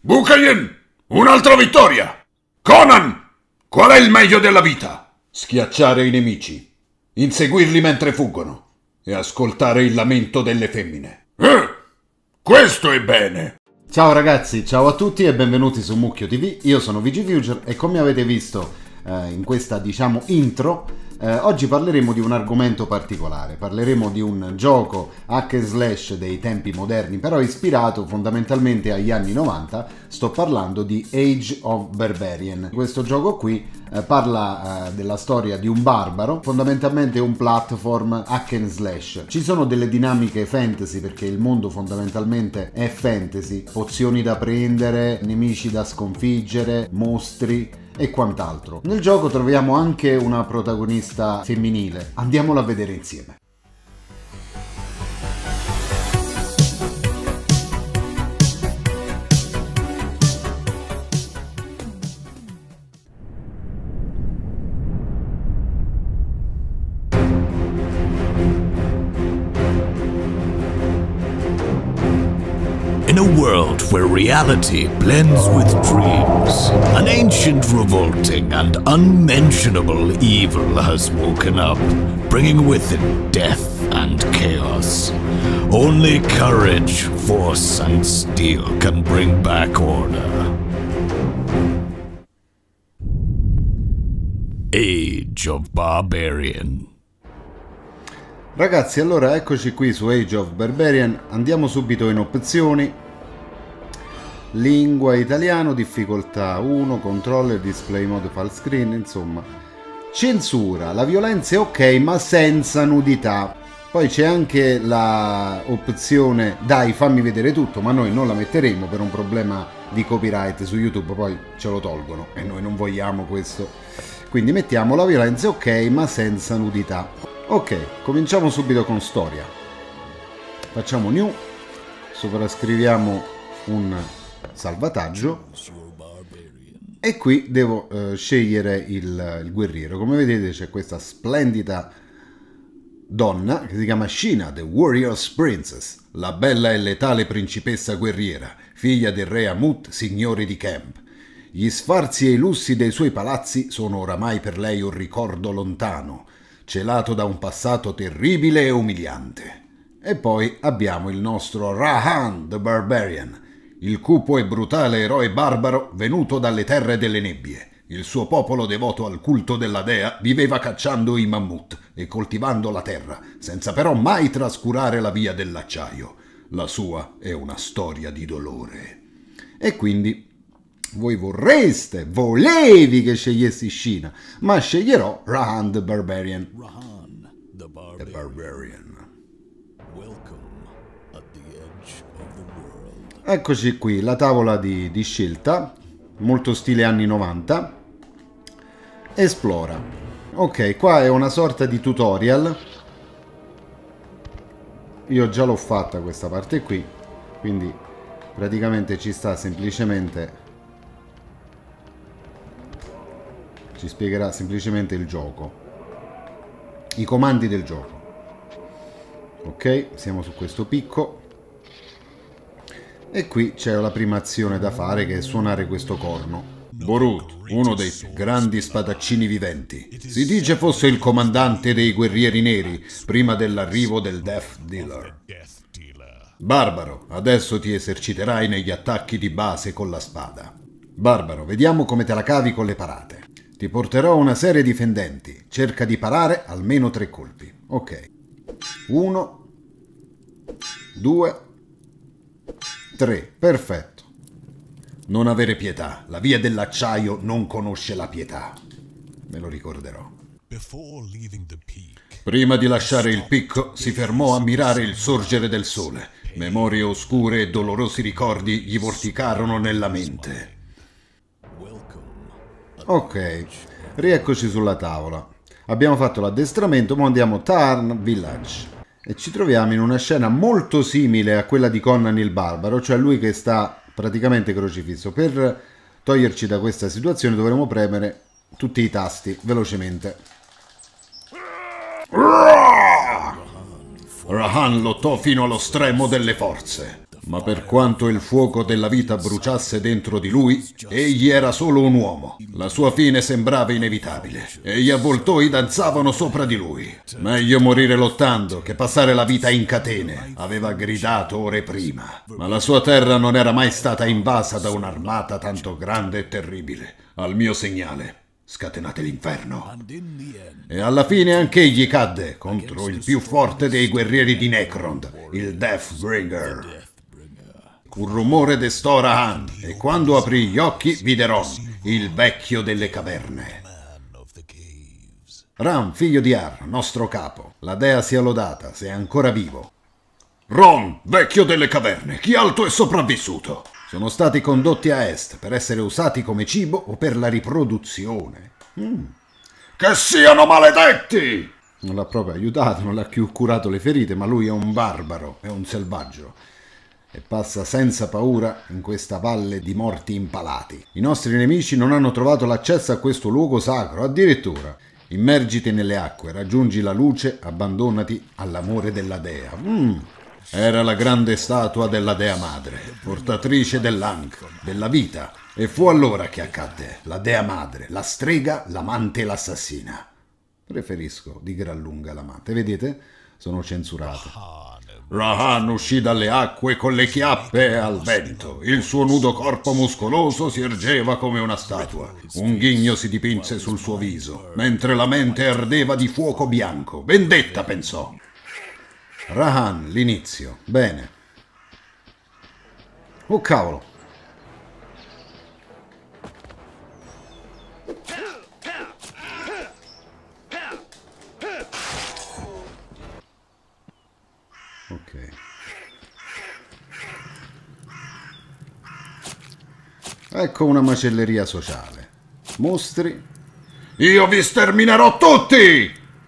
Bukayin, un'altra vittoria! Conan, qual è il meglio della vita? Schiacciare i nemici, inseguirli mentre fuggono e ascoltare il lamento delle femmine. Questo è bene! Ciao ragazzi, ciao a tutti e benvenuti su Mucchio TV. Io sono VGFuture e come avete visto in questa intro, oggi parleremo di un argomento particolare. Parleremo di un gioco hack and slash dei tempi moderni, però ispirato fondamentalmente agli anni 90. Sto parlando di Age of Barbarian. Questo gioco qui parla della storia di un barbaro, fondamentalmente un platform hack and slash. Ci sono delle dinamiche fantasy perché il mondo fondamentalmente è fantasy, pozioni da prendere, nemici da sconfiggere, mostri e quant'altro. Nel gioco troviamo anche una protagonista femminile. Andiamola a vedere insieme. In a world where reality blends with dreams, an ancient, revolting, and unmentionable evil has woken up, bringing with it death and chaos. Only courage, force, and steel can bring back order. Age of Barbarian. Ragazzi, allora eccoci qui su Age of Barbarian. Andiamo subito in opzioni. Lingua italiano, difficoltà 1, controller, display mode, full screen, insomma. Censura, la violenza è ok ma senza nudità. Poi c'è anche la opzione dai fammi vedere tutto, ma noi non la metteremo per un problema di copyright su YouTube, poi ce lo tolgono e noi non vogliamo questo. Quindi mettiamo la violenza è ok ma senza nudità. Ok, cominciamo subito con storia. Facciamo new, sovrascriviamo un salvataggio e qui devo scegliere il guerriero. Come vedete c'è questa splendida donna che si chiama Sheena, the Warrior's Princess, la bella e letale principessa guerriera, figlia del re Amut, signore di Camp. Gli sfarzi e i lussi dei suoi palazzi sono oramai per lei un ricordo lontano, celato da un passato terribile e umiliante. E poi abbiamo il nostro Rahan the Barbarian, il cupo e brutale eroe barbaro venuto dalle terre delle nebbie. Il suo popolo devoto al culto della dea viveva cacciando i mammut e coltivando la terra, senza però mai trascurare la via dell'acciaio. La sua è una storia di dolore. E quindi voi volevi che scegliessi Sheena, ma sceglierò Rahan the Barbarian. Rahan, the Barbarian. Welcome at the edge of the world. Eccoci qui, la tavola di scelta, molto stile anni 90. Esplora. Ok, qua è una sorta di tutorial. Io già l'ho fatta questa parte qui, quindi praticamente ci spiegherà semplicemente il gioco, i comandi del gioco. Ok, siamo su questo picco e qui c'è la prima azione da fare, che è suonare questo corno. Borut, uno dei più grandi spadaccini viventi, si dice fosse il comandante dei guerrieri neri prima dell'arrivo del Death Dealer. Barbaro, adesso ti eserciterai negli attacchi di base con la spada. Barbaro, vediamo come te la cavi con le parate. Ti porterò una serie di fendenti. Cerca di parare almeno 3 colpi. Ok. 1, 2, 3. Perfetto. Non avere pietà. La via dell'acciaio non conosce la pietà. Me lo ricorderò. Prima di lasciare il picco, si fermò a mirare il sorgere del sole. Memorie oscure e dolorosi ricordi gli vorticarono nella mente. Ok, rieccoci sulla tavola. Abbiamo fatto l'addestramento, ma andiamo a Tarn Village e ci troviamo in una scena molto simile a quella di Conan il Barbaro, cioè lui che sta praticamente crocifisso. Per toglierci da questa situazione dovremo premere tutti i tasti velocemente. Rahan lottò fino allo stremo delle forze. Ma per quanto il fuoco della vita bruciasse dentro di lui, egli era solo un uomo. La sua fine sembrava inevitabile e gli avvoltoi danzavano sopra di lui. Meglio morire lottando che passare la vita in catene, aveva gridato ore prima. Ma la sua terra non era mai stata invasa da un'armata tanto grande e terribile. Al mio segnale, scatenate l'inferno. E alla fine anch'egli cadde contro il più forte dei guerrieri di Necrond, il Deathbringer. Un rumore destò Rahan e quando aprì gli occhi vide Ron, il vecchio delle caverne. Ran, figlio di Ar, nostro capo, la dea sia lodata, se è ancora vivo. Ron, vecchio delle caverne, chi altro è sopravvissuto? Sono stati condotti a est per essere usati come cibo o per la riproduzione. Che siano maledetti! Non l'ha proprio aiutato, non l'ha più curato le ferite, ma lui è un barbaro, è un selvaggio. E passa senza paura in questa valle di morti impalati. I nostri nemici non hanno trovato l'accesso a questo luogo sacro, addirittura. Immergiti nelle acque, raggiungi la luce, abbandonati all'amore della dea. Era la grande statua della dea madre, portatrice dell'Ankh, della vita. E fu allora che accadde. La dea madre, la strega, l'amante e l'assassina. Preferisco di gran lunga l'amante. Vedete? Sono censurate. Rahan uscì dalle acque con le chiappe al vento. Il suo nudo corpo muscoloso si ergeva come una statua. Un ghigno si dipinse sul suo viso, mentre la mente ardeva di fuoco bianco. Vendetta, pensò. Rahan, l'inizio. Bene. Oh cavolo. Ok. Ecco una macelleria sociale. Mostri. Io vi sterminerò tutti!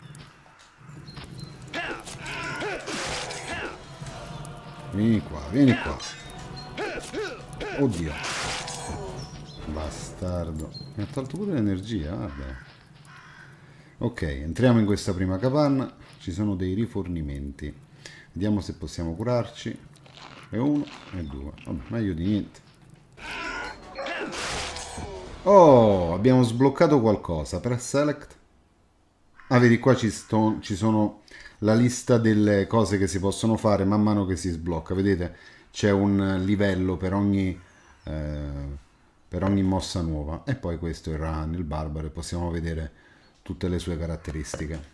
Vieni qua, vieni qua. Oddio. Bastardo. Mi ha tolto pure l'energia, vabbè. Ok, entriamo in questa prima capanna. Ci sono dei rifornimenti. Vediamo se possiamo curarci. E uno e due. Vabbè, meglio di niente. Oh, abbiamo sbloccato qualcosa. Press select. Ah, vedi qua ci sono la lista delle cose che si possono fare man mano che si sblocca. Vedete? C'è un livello per ogni mossa nuova. E poi questo è il Rahan, il barbaro, e possiamo vedere tutte le sue caratteristiche.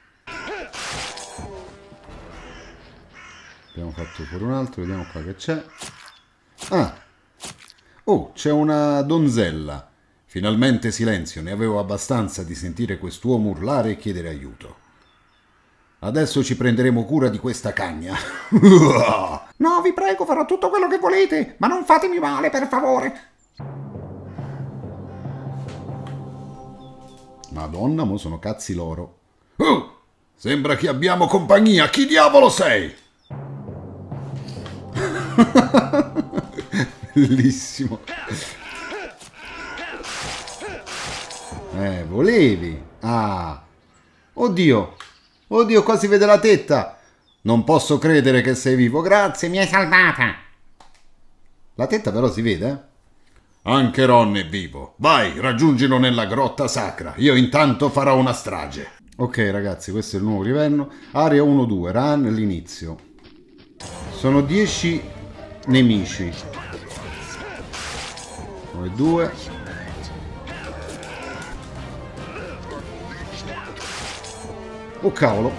Abbiamo fatto pure un altro, vediamo qua che c'è. Ah! Oh, c'è una donzella. Finalmente silenzio, ne avevo abbastanza di sentire quest'uomo urlare e chiedere aiuto. Adesso ci prenderemo cura di questa cagna. No, vi prego, farò tutto quello che volete, ma non fatemi male, per favore. Madonna, mo sono cazzi loro. Sembra che abbiamo compagnia. Chi diavolo sei? Bellissimo. Volevi. Ah. Oddio. Oddio, qua si vede la tetta. Non posso credere che sei vivo. Grazie, mi hai salvata. La tetta però si vede, eh? Anche Ron è vivo. Vai, raggiungilo nella grotta sacra. Io intanto farò una strage. Ok, ragazzi, questo è il nuovo livello. Area 1-2, Ran, l'inizio. Sono 10 nemici. 1 e 2. Oh cavolo.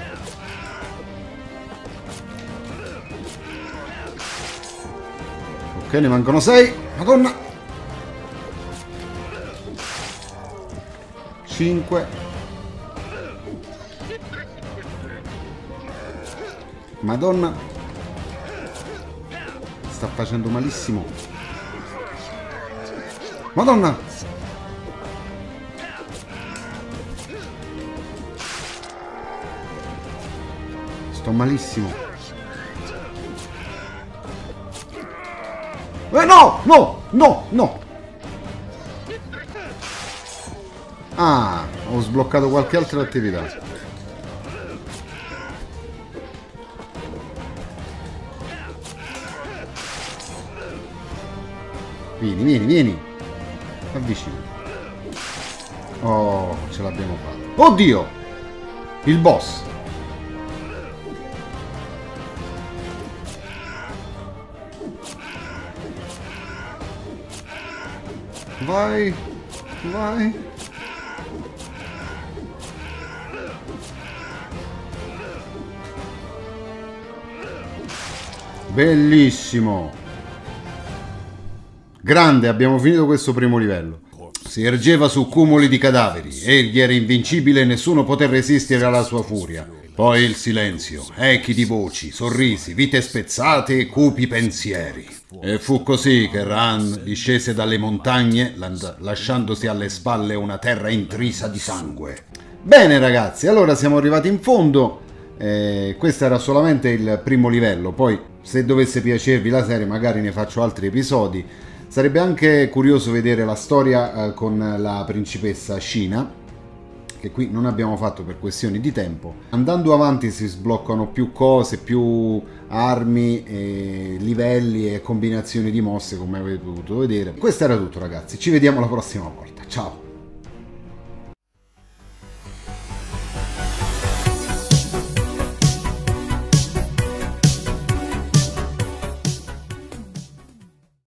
Ok, ne mancano 6. Madonna. 5. Madonna. Sta facendo malissimo. Madonna. Sto malissimo. No, no, no, no. Ah, ho sbloccato qualche altra attività. Vieni, vieni, vieni. Avvicina. Oh, ce l'abbiamo fatta. Oddio! Il boss. Vai, vai. Bellissimo. Grande, abbiamo finito questo primo livello. Si ergeva su cumuli di cadaveri. Egli era invincibile e nessuno poté resistere alla sua furia. Poi il silenzio, echi di voci, sorrisi, vite spezzate e cupi pensieri. E fu così che Ran discese dalle montagne, lasciandosi alle spalle una terra intrisa di sangue. Bene ragazzi, allora siamo arrivati in fondo. Questo era solamente il primo livello. Poi, se dovesse piacervi la serie, magari ne faccio altri episodi. Sarebbe anche curioso vedere la storia con la principessa Sheena, che qui non abbiamo fatto per questioni di tempo. Andando avanti si sbloccano più cose, più armi, livelli e combinazioni di mosse, come avete potuto vedere. Questo era tutto ragazzi, ci vediamo la prossima volta, ciao!